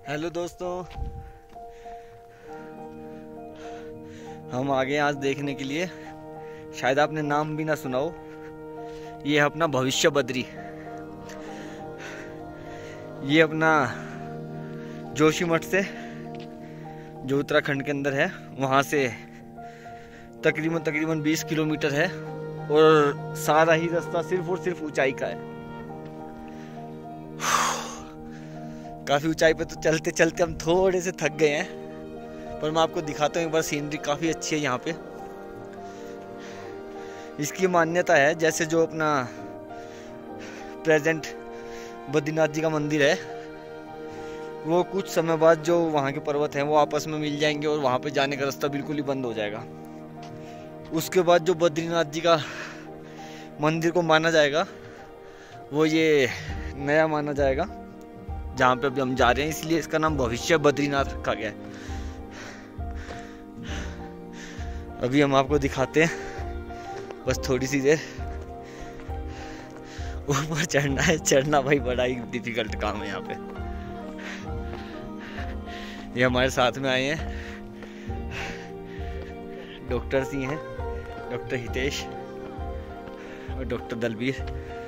Hello दोस्तों, हम आ गए आज देखने के लिए। शायद आपने नाम भी ना सुना हो। ये है अपना भविष्य बद्री। ये अपना जोशीमठ से, जो उत्तराखंड के अंदर है, वहाँ से तकरीबन 20 किलोमीटर है और सारा ही रास्ता सिर्फ और सिर्फ ऊंचाई का है। काफ़ी ऊंचाई पे तो चलते चलते हम थोड़े से थक गए हैं, पर मैं आपको दिखाता हूँ एक बार। सीनरी काफ़ी अच्छी है यहाँ पे। इसकी मान्यता है, जैसे जो अपना प्रेजेंट बद्रीनाथ जी का मंदिर है, वो कुछ समय बाद जो वहाँ के पर्वत हैं वो आपस में मिल जाएंगे और वहाँ पे जाने का रास्ता बिल्कुल ही बंद हो जाएगा। उसके बाद जो बद्रीनाथ जी का मंदिर को माना जाएगा, वो ये नया माना जाएगा जहाँ पे अभी हम जा रहे हैं, इसलिए इसका नाम भविष्य बद्रीनाथ रखा गया है। अभी हम आपको दिखाते हैं, बस थोड़ी सी देर। ऊपर चढ़ना है। चढ़ना भाई बड़ा ही डिफिकल्ट काम है यहाँ पे। ये हमारे साथ में आए हैं डॉक्टर सी हैं, डॉक्टर हितेश और डॉक्टर दलबीर।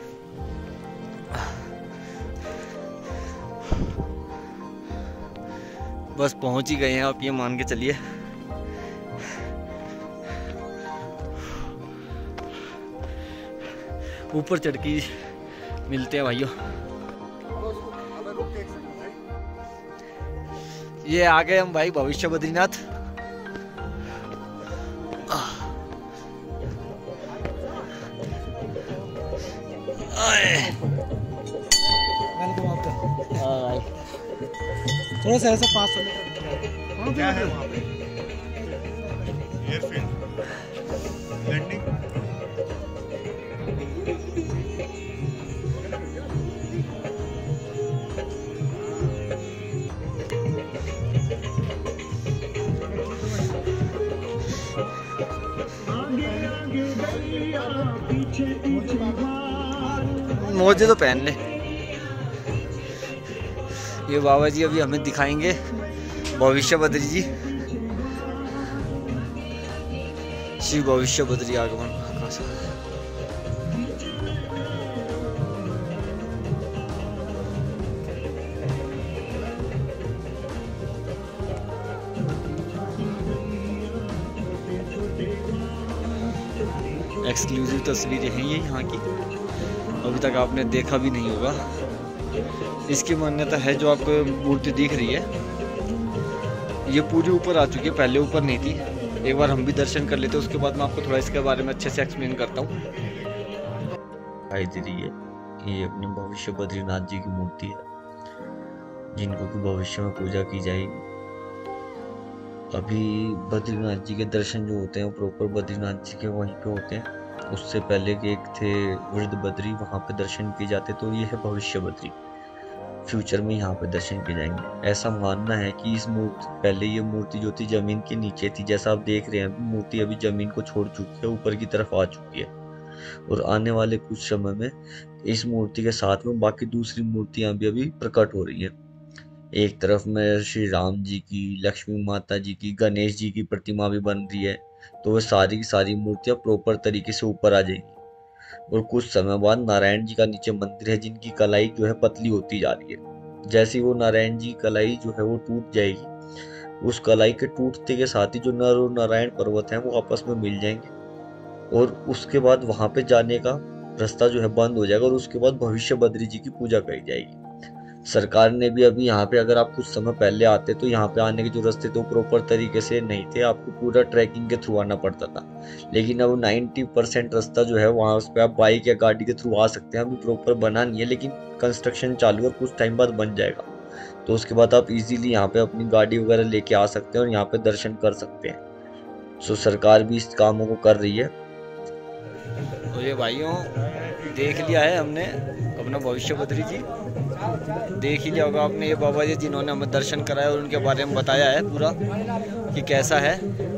बस पहुंच ही गए हैं, आप ये मान के चलिए। ऊपर चढ़ के मिलते हैं भाइयों। ये आ गए हम भाई भविष्य बद्रीनाथ। थोड़ा सा ऐसा पास क्या है वहाँ पे? Airfield landing. मोजे तो पहन ले। ये बाबा जी अभी हमें दिखाएंगे भविष्य बद्री जी। श्री भविष्य बद्री आगमन। एक्सक्लूसिव तस्वीरें हैं ये यहाँ की, अभी तक आपने देखा भी नहीं होगा। इसकी मान्यता है, जो आपको मूर्ति दिख रही है ये पूरी ऊपर आ चुकी है, पहले ऊपर नहीं थी। एक बार हम भी दर्शन कर लेते, उसके बाद मैं आपको थोड़ा इसके बारे में अच्छे से एक्सप्लेन करता हूँ। दिखाई दे रही है, ये अपने भविष्य बद्रीनाथ जी की मूर्ति है, जिनको कि भविष्य में पूजा की जाएगी। अभी बद्रीनाथ जी के दर्शन जो होते हैं वो प्रॉपर बद्रीनाथ जी के वहीं पे होते हैं। उससे पहले के एक थे वृद्ध बद्री, वहाँ पे दर्शन किए जाते। तो ये है भविष्य बद्री, फ्यूचर में यहाँ पे दर्शन किए जाएंगे। ऐसा मानना है कि इस मूर्ति, पहले ये मूर्ति जो थी जमीन के नीचे थी, जैसा आप देख रहे हैं अभी मूर्ति अभी जमीन को छोड़ चुकी है, ऊपर की तरफ आ चुकी है। और आने वाले कुछ समय में इस मूर्ति के साथ में बाकी दूसरी मूर्तियां भी अभी प्रकट हो रही हैं। एक तरफ में श्री राम जी की, लक्ष्मी माता जी की, गणेश जी की प्रतिमा भी बन रही है। तो वो सारी की सारी मूर्तियां प्रॉपर तरीके से ऊपर आ जाएंगी। और कुछ समय बाद नारायण जी का नीचे मंदिर है, जिनकी कलाई जो है पतली होती जा रही है। जैसे वो नारायण जी कलाई जो है वो टूट जाएगी, उस कलाई के टूटते के साथ ही जो नर और नारायण पर्वत हैं वो आपस में मिल जाएंगे। और उसके बाद वहां पे जाने का रास्ता जो है बंद हो जाएगा, और उसके बाद भविष्य बद्री जी की पूजा करी जाएगी। सरकार ने भी अभी यहाँ पे, अगर आप कुछ समय पहले आते तो यहाँ पे आने के जो रास्ते थे वो प्रॉपर तरीके से नहीं थे, आपको पूरा ट्रैकिंग के थ्रू आना पड़ता था। लेकिन अब 90% रास्ता जो है वहाँ उस पर आप बाइक या गाड़ी के थ्रू आ सकते हैं। अभी प्रॉपर बना नहीं है, लेकिन कंस्ट्रक्शन चालू है, कुछ टाइम बाद बन जाएगा। तो उसके बाद आप इजीली यहाँ पे अपनी गाड़ी वगैरह लेके आ सकते हैं और यहाँ पे दर्शन कर सकते हैं। सो सरकार भी इस कामों को कर रही है। तो ये भाइयों देख लिया है हमने अपना भविष्य बद्री जी, देख ही लिया होगा आपने। ये बाबा जी जिन्होंने हमें दर्शन कराया और उनके बारे में बताया है पूरा कि कैसा है।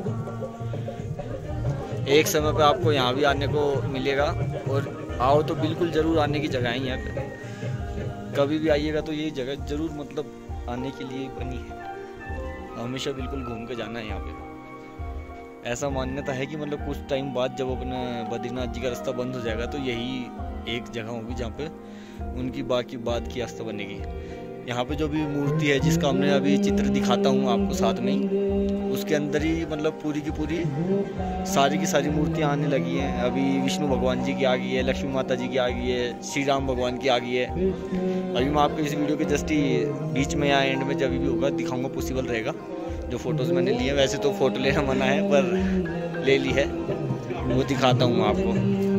एक समय पे आपको यहाँ भी आने को मिलेगा, और आओ तो बिल्कुल ज़रूर आने की जगह ही है। कभी भी आइएगा तो ये जगह ज़रूर मतलब आने के लिए बनी है। हमेशा बिल्कुल घूम के जाना है यहाँ पे। ऐसा मान्यता है कि मतलब कुछ टाइम बाद जब अपना बद्रीनाथ जी का रास्ता बंद हो जाएगा तो यही एक जगह होगी जहाँ पे उनकी बाकी बात की आस्था बनेगी। यहाँ पे जो भी मूर्ति है जिसका हमने अभी चित्र दिखाता हूँ आपको साथ में ही, उसके अंदर ही मतलब पूरी की पूरी सारी की सारी मूर्तियाँ आने लगी हैं। अभी विष्णु भगवान जी की आ गई है, लक्ष्मी माता जी की आ गई है, श्री राम भगवान की आ गई है। अभी मैं आपको इस वीडियो के जस्ट ही बीच में या एंड में जब भी होगा दिखाऊंगा, पॉसिबल रहेगा। जो फ़ोटोज़ मैंने लिए, वैसे तो फ़ोटो लेना मना है पर ले ली है, वो दिखाता हूँ आपको।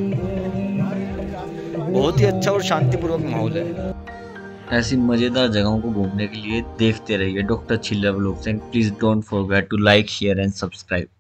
बहुत ही अच्छा और शांतिपूर्वक माहौल है। ऐसी मज़ेदार जगहों को घूमने के लिए देखते रहिए doctor Chhillar vlogs and please don't forget to like, share and subscribe.